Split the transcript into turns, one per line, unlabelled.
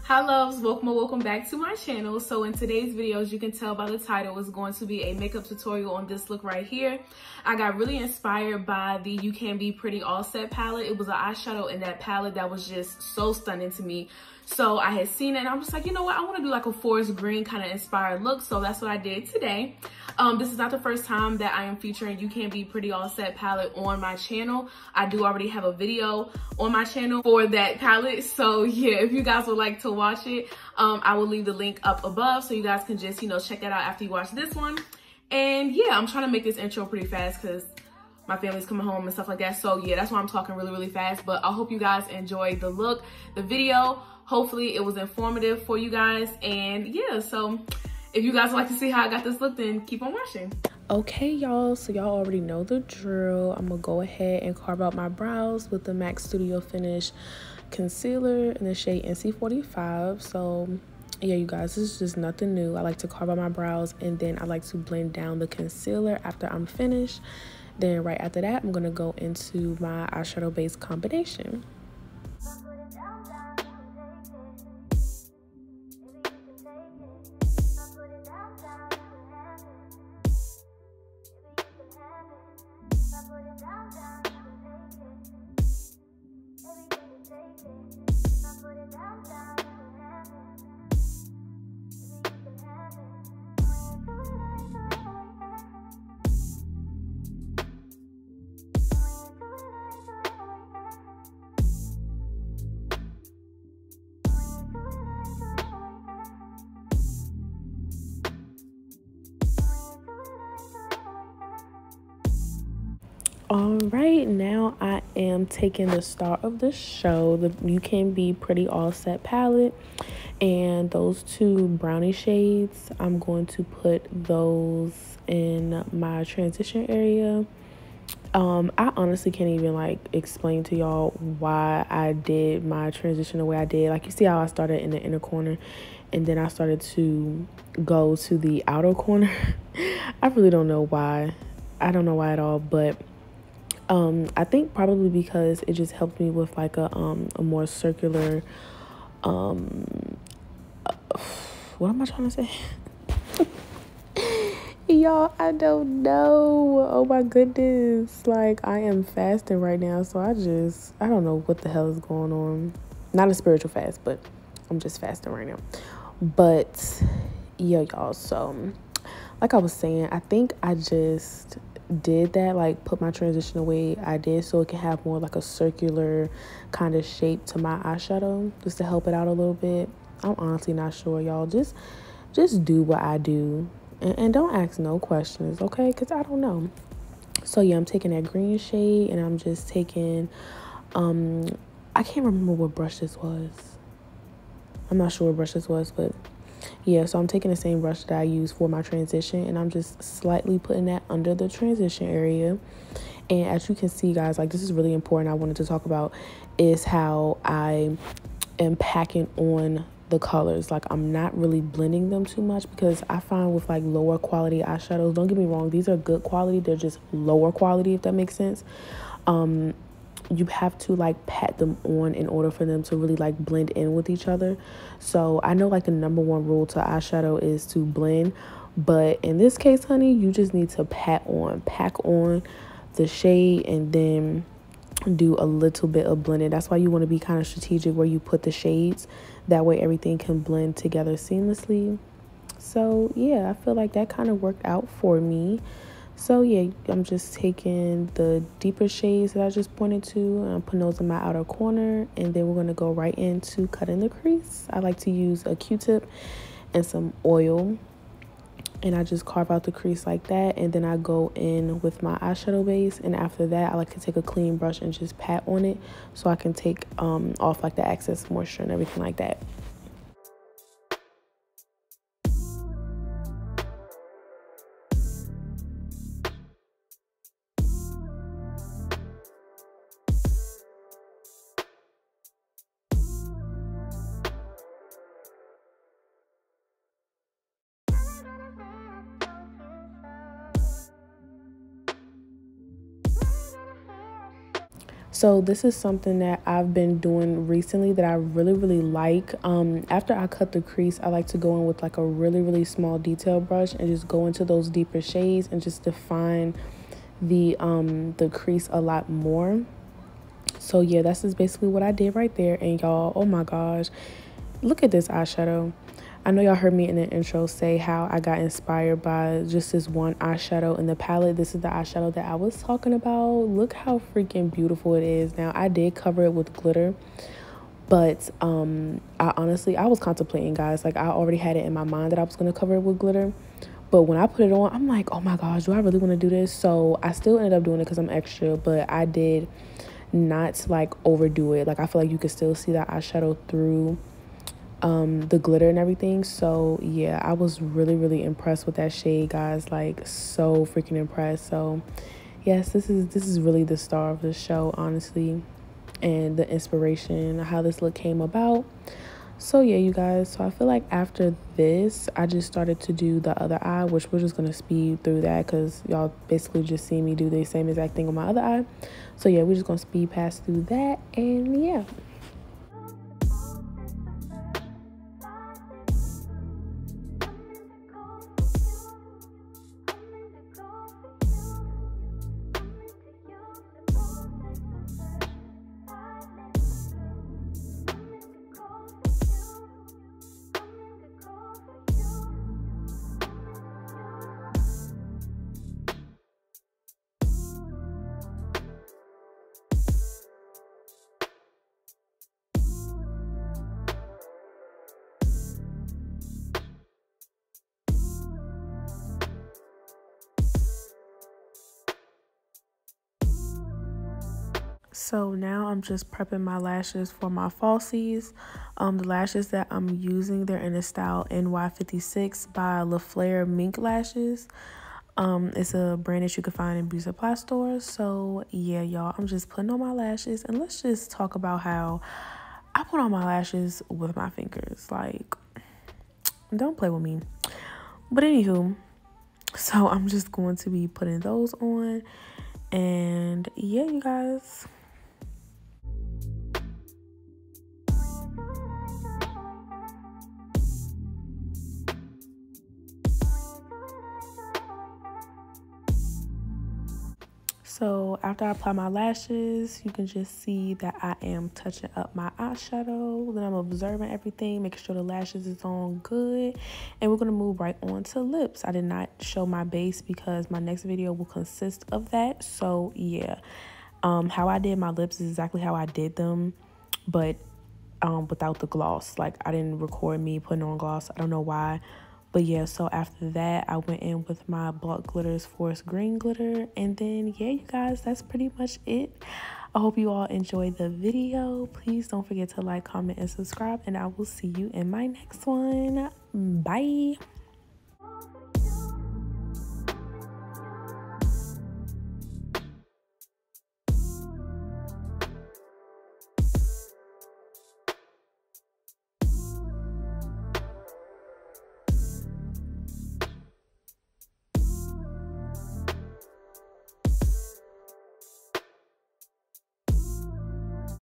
Hi loves, welcome or welcome back to my channel. So in today's video, as you can tell by the title, is going to be a makeup tutorial on this look right here. I got really inspired by the You Can Be Pretty All Set palette. It was an eyeshadow in that palette that was just so stunning to me. So I had seen it and I was like, you know what, I want to do like a forest green kind of inspired look. So that's what I did today. This is not the first time that I am featuring You Can Be Pretty All Set palette on my channel. I do already have a video on my channel for that palette. So yeah, if you guys would like to watch it, I will leave the link up above so you guys can just, check that out after you watch this one. And yeah, I'm trying to make this intro pretty fast because my family's coming home and stuff like that. So yeah, that's why I'm talking really fast. But I hope you guys enjoyed the look, the video. Hopefully it was informative for you guys. And yeah, so if you guys would like to see how I got this look, then keep on watching. Okay, y'all, so y'all already know the drill. I'm gonna go ahead and carve out my brows with the MAC Studio Finish concealer in the shade NC45. So yeah, you guys, this is just nothing new. I like to carve out my brows and then I like to blend down the concealer after I'm finished. Then right after that, I'm gonna go into my eyeshadow base combination. All right, now I am taking the star of the show, the You Can Be Pretty All Set palette, and those two brownie shades. I'm going to put those in my transition area. I honestly can't even explain to y'all why I did my transition the way I did. Like, you see how I started in the inner corner and then I started to go to the outer corner. I really don't know why. I don't know why at all, but I think probably because it just helped me with like a more circular, what am I trying to say? Y'all, I don't know. Oh my goodness. Like, I am fasting right now, so I don't know what the hell is going on. Not a spiritual fast, but I'm just fasting right now. But yeah, y'all, so like I was saying, I think I just did that, like put my transition away I did so it can have more like a circular kind of shape to my eyeshadow, just to help it out a little bit. I'm honestly not sure, y'all. Just do what I do and don't ask no questions, okay? Because I don't know. So yeah, I'm taking that green shade and I'm just taking I can't remember what brush this was. I'm not sure what brush this was, but yeah, so I'm taking the same brush that I use for my transition and I'm just slightly putting that under the transition area. And as you can see, guys, like, this is really important. I wanted to talk about is how I am packing on the colors. Like, I'm not really blending them too much because I find with like lower quality eyeshadows, don't get me wrong, these are good quality, they're just lower quality, if that makes sense. You have to like pat them on in order for them to really like blend in with each other. So I know like the number one rule to eyeshadow is to blend, but in this case, honey, you just need to pack on the shade and then do a little bit of blending. That's why you want to be kind of strategic where you put the shades. That way everything can blend together seamlessly. So yeah, I feel like that kind of worked out for me. So yeah, I'm just taking the deeper shades that I just pointed to and I'm putting those in my outer corner, and then we're going to go right into cutting the crease. I like to use a Q-tip and some oil, and I just carve out the crease like that, and then I go in with my eyeshadow base, and after that I like to take a clean brush and just pat on it so I can take off like the excess moisture and everything like that. So this is something that I've been doing recently that I really like. After I cut the crease, I like to go in with like a really small detail brush and just go into those deeper shades and just define the crease a lot more. So yeah, that's just basically what I did right there. And y'all, oh my gosh, look at this eyeshadow. I know y'all heard me in the intro say how I got inspired by just this one eyeshadow in the palette. This is the eyeshadow that I was talking about. Look how freaking beautiful it is. Now, I did cover it with glitter, but I was contemplating, guys. Like, I already had it in my mind that I was going to cover it with glitter. But when I put it on, I'm like, oh my gosh, do I really want to do this? So I still ended up doing it because I'm extra, but I did not like overdo it. Like, I feel like you can still see that eyeshadow through the glitter and everything. So yeah, I was really impressed with that shade, guys. Like, so freaking impressed. So yes, this is really the star of the show, honestly, and the inspiration, how this look came about. So yeah, you guys, so I feel like after this I just started to do the other eye, which we're just gonna speed through that because y'all basically just see me do the same exact thing on my other eye. So yeah, we're just gonna speed past through that, and yeah. So now I'm just prepping my lashes for my falsies. The lashes that I'm using, they're in the style NY56 by LaFleur Mink Lashes. It's a brand that you can find in beauty supply stores. So yeah, y'all, I'm just putting on my lashes, and let's just talk about how I put on my lashes with my fingers. Like, don't play with me. But anywho, so I'm just going to be putting those on, and yeah, you guys. So after I apply my lashes, you can just see that I am touching up my eyeshadow. Then I'm observing everything, making sure the lashes is on good. And we're going to move right on to lips. I did not show my base because my next video will consist of that. So yeah, how I did my lips is exactly how I did them, but without the gloss. Like, I didn't record me putting on gloss. I don't know why. But yeah, so after that, I went in with my Block Glitters Forest Green Glitter. And then, yeah, you guys, that's pretty much it. I hope you all enjoyed the video. Please don't forget to like, comment, and subscribe. And I will see you in my next one. Bye.